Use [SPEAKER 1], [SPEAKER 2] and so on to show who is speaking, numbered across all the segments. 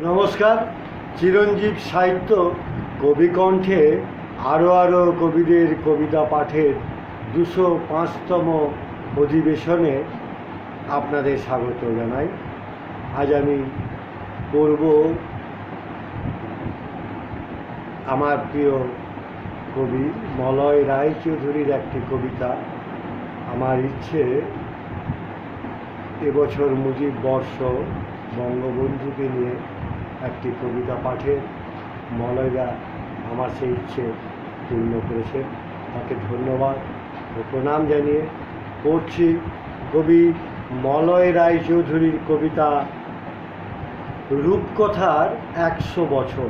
[SPEAKER 1] নমস্কার। চিরঞ্জীব সাহিত্য কবিকণ্ঠে আরও কবিদের কবিতা পাঠের 205তম অধিবেশনে আপনাদের স্বাগত জানাই। আজ আমি পড়ব আমার প্রিয় কবি মলয় রায়চৌধুরীর একটি কবিতা। আমার ইচ্ছে এবছর মুজিব বর্ষ বঙ্গবন্ধুকে নিয়ে একটি কবিতা পাঠের মলয়দা আমার সেই ইচ্ছে পূর্ণ করেছে, তাকে ধন্যবাদ ও প্রণাম জানিয়ে পড়ছি কবি মলয় রায়চৌধুরীর কবিতা রূপকথার 100 বছর।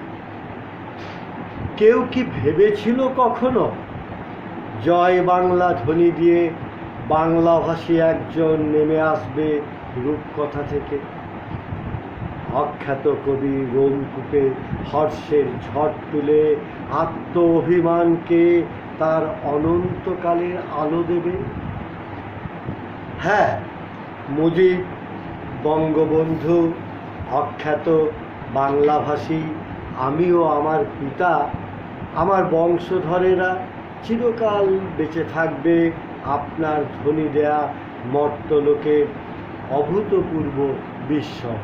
[SPEAKER 1] কেউ কি ভেবেছিল কখনো জয় বাংলা ধ্বনি দিয়ে বাংলাভাষী একজন নেমে আসবে রূপকথা থেকে? অখ্যাত কবি রোমকূপে হর্ষের ঝড় তুলে আত্ম অভিমানকে তার অনন্তকালের আলো দেবে। হ্যাঁ, মুজিব বঙ্গবন্ধু অখ্যাত বাংলাভাষী, আমিও আমার পিতা, আমার বংশধরেরা চিরকাল বেঁচে থাকবে আপনার ধ্বনি দেয়া মর্তলোকের অভূতপূর্ব বিস্ময়।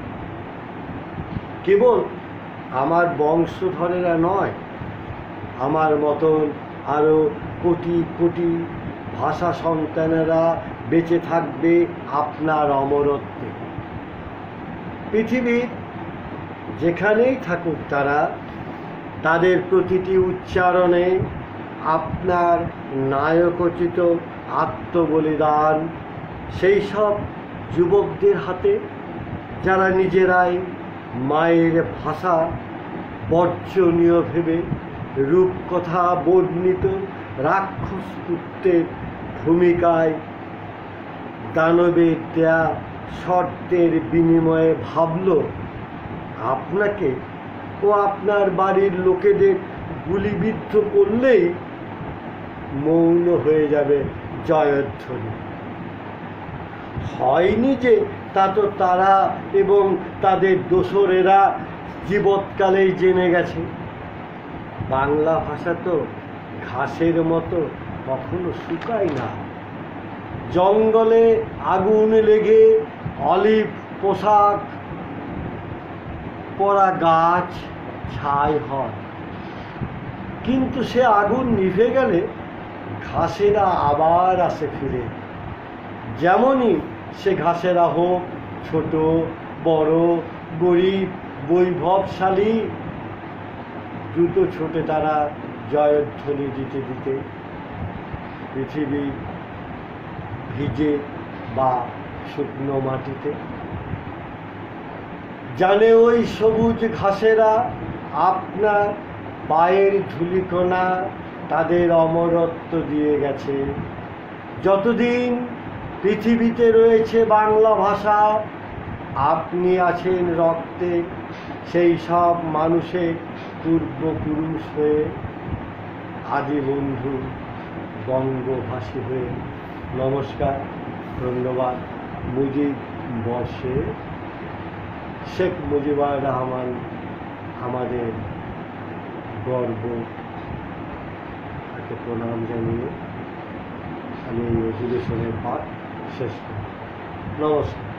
[SPEAKER 1] কেবল আমার বংশধরেরা নয়, আমার মতন আরও কোটি কোটি ভাষা সন্তানেরা বেঁচে থাকবে আপনার অমরত্বে। পৃথিবীর যেখানেই থাকুক তারা, তাদের প্রতিটি উচ্চারণে আপনার নায়কোচিত আত্মবলিদান সেই সব যুবকদের হাতে যারা নিজেরাই মায়ের ভাষা বর্জনীয় ভেবে রূপকথা বর্ণিত রাক্ষস পুত্রের ভূমিকায় দানবের দেয়া শর্তের বিনিময়ে ভাবল আপনাকে ও আপনার বাড়ির লোকেদের গুলিবিদ্ধ করলেই মৌন হয়ে যাবে জয়ধ্বনি। হয়নি যে তা তো তারা এবং তাদের দোসরেরা জীবৎকালেই জেনে গেছে। বাংলা ভাষা তো ঘাসের মতো কখনো শুকায় না। জঙ্গলে আগুন লেগে অলিভ পোশাক পরা গাছ ছাই হয়, কিন্তু সে আগুন নিভে গেলে ঘাসেরা আবার আসে ফিরে। যেমনই সে ঘাসেরা হোক ছোট বড়, গরিব বৈভবশালী, দ্রুত ছোটে তারা জয়ধ্বনি দিতে দিতে। পৃথিবী ভিজে বা শুকনো মাটিতে জানে ওই সবুজ ঘাসেরা আপনার পায়ের ধূলিকণা তাদের অমরত্ব দিয়ে গেছে। যতদিন পৃথিবীতে রয়েছে বাংলা ভাষা, আপনি আছেন রক্তে সেই সব মানুষের পূর্বপুরুষ হয়ে, আদি বন্ধু বঙ্গভাষী হয়ে। নমস্কার, ধন্যবাদ। মুজিব বর্ষে শেখ মুজিবুর রহমান আমাদের গর্ব, তাকে প্রণাম জানিয়ে আমি এই অধিবেশনের পাঠ শেষ করি। নমস্কার।